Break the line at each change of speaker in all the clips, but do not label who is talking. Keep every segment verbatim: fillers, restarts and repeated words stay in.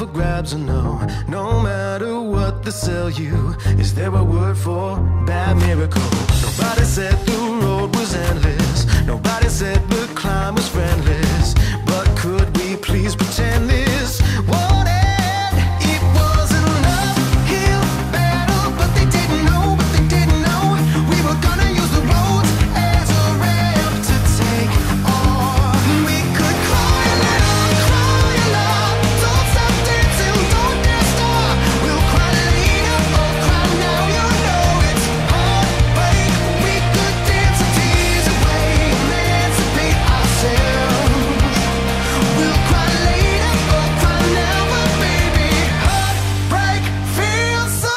up grabs a no. No matter what they sell you, is there a word for bad miracle? Nobody said the road was endless. Nobody said the climb was friendless. But could we please pretend this won't end? It was an uphill battle, but they didn't know, but they didn't know we were gonna use the roads as a ramp to take off. We could cry a little, cry a lot. Don't stop dancing, don't dare stop. We'll cry later or cry now. You know it's heartbreak. We could dance and tease away, emancipate ourselves. We'll cry later or cry now, but baby, heartbreak feels so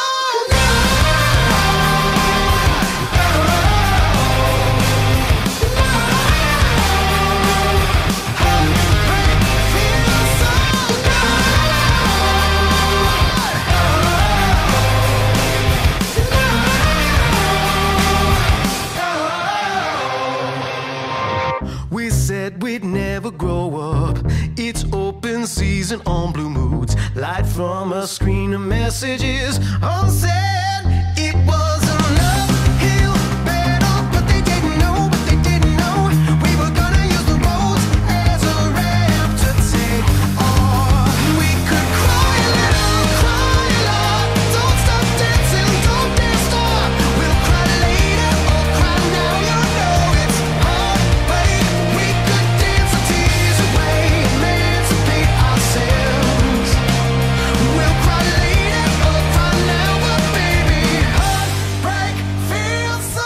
We said we'd never grow up. It's open season on Blue Moods. Light from a screen of messages unsaid. It was an uphill battle, but they didn't know, but they didn't know we were gonna use the roads as a ramp to take off. We could cry a little, cry a lot. Don't stop dancing, don't dare stop. We'll cry later or cry now. You know it's heartbreak. We could dance and tease away, emancipate ourselves. We'll cry later or cry now, but baby, heartbreak feels so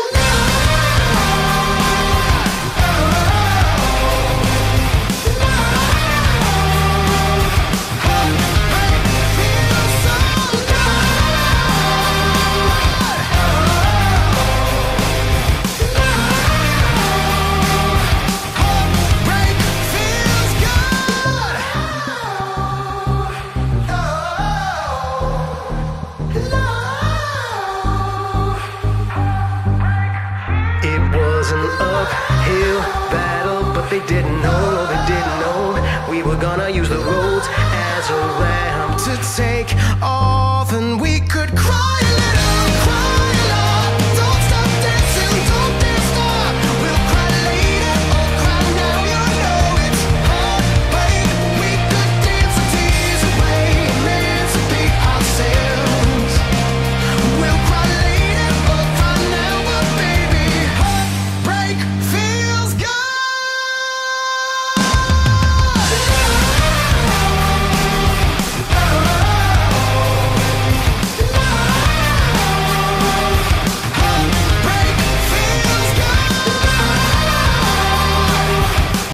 It was an uphill battle, but they didn't know, they didn't know we were gonna use the roads as a ramp to take off.